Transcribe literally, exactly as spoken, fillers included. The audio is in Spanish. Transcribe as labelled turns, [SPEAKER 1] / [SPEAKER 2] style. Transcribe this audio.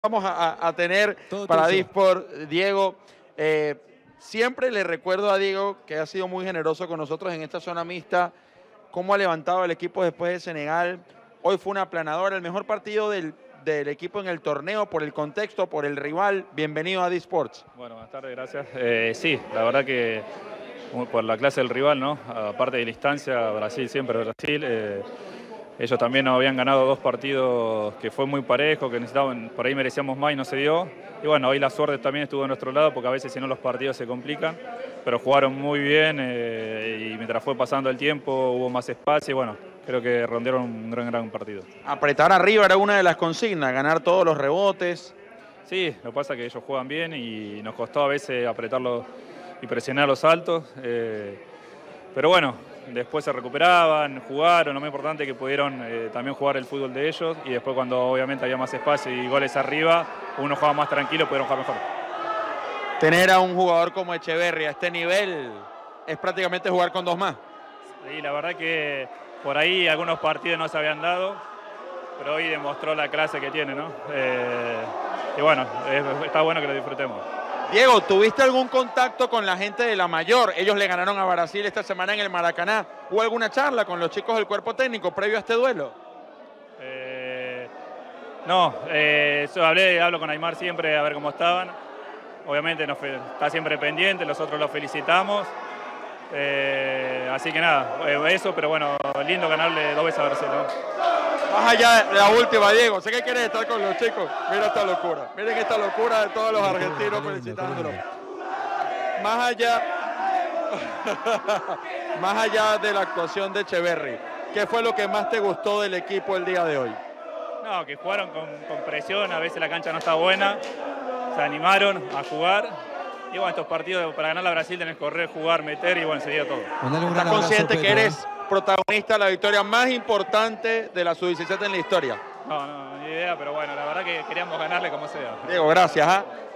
[SPEAKER 1] vamos a, a tener
[SPEAKER 2] Todo
[SPEAKER 1] para
[SPEAKER 2] tuyo.
[SPEAKER 1] Disport, Diego. Eh, siempre le recuerdo a Diego que ha sido muy generoso con nosotros en esta zona mixta, cómo ha levantado el equipo después de Senegal. Hoy fue una aplanadora, el mejor partido del, del equipo en el torneo, por el contexto, por el rival. Bienvenido a Disports.
[SPEAKER 3] Bueno, buenas tardes, gracias. Eh, sí, la verdad que por la clase del rival, ¿no? Aparte de la instancia, Brasil siempre Brasil. Eh, ellos también nos habían ganado dos partidos que fue muy parejo, que necesitaban, por ahí merecíamos más y no se dio. Y bueno, hoy la suerte también estuvo de nuestro lado, porque a veces si no los partidos se complican, pero jugaron muy bien eh, y mientras fue pasando el tiempo hubo más espacio y bueno, creo que rondearon un gran, gran partido.
[SPEAKER 1] Apretar arriba era una de las consignas, ganar todos los rebotes.
[SPEAKER 3] Sí, lo que pasa es que ellos juegan bien y nos costó a veces apretarlos y presionar los altos. Eh, pero bueno, después se recuperaban, jugaron, lo más importante es que pudieron eh, también jugar el fútbol de ellos y después cuando obviamente había más espacio y goles arriba, uno jugaba más tranquilo, pudieron jugar mejor.
[SPEAKER 1] Tener a un jugador como Echeverri a este nivel es prácticamente jugar con dos más.
[SPEAKER 3] Sí, la verdad que por ahí algunos partidos no se habían dado, pero hoy demostró la clase que tiene, ¿no? Eh, y bueno, es, está bueno que lo disfrutemos.
[SPEAKER 1] Diego, ¿tuviste algún contacto con la gente de la mayor? Ellos le ganaron a Brasil esta semana en el Maracaná. ¿Hubo alguna charla con los chicos del cuerpo técnico previo a este duelo?
[SPEAKER 3] Eh, no, eh, yo hablé, hablo con Aymar siempre a ver cómo estaban. Obviamente nos, está siempre pendiente, nosotros los felicitamos. Eh, así que nada, eso, pero bueno, lindo ganarle dos veces a Brasil, ¿no?
[SPEAKER 1] Más allá de la última, Diego, sé que quieres estar con los chicos. Mira esta locura, miren esta locura de todos los argentinos felicitándolos. Más allá, más allá de la actuación de Echeverri, ¿qué fue lo que más te gustó del equipo el día de hoy?
[SPEAKER 3] No, que jugaron con, con presión, a veces la cancha no está buena, se animaron a jugar. Y bueno, estos partidos para ganar a Brasil tenés que correr, jugar, meter y bueno, se dio todo.
[SPEAKER 1] ¿Estás consciente que eres protagonista de la victoria más importante de la sub diecisiete en la historia?
[SPEAKER 3] No, no, ni idea, pero bueno, la verdad que queríamos ganarle como sea.
[SPEAKER 1] Diego, gracias. ¿eh?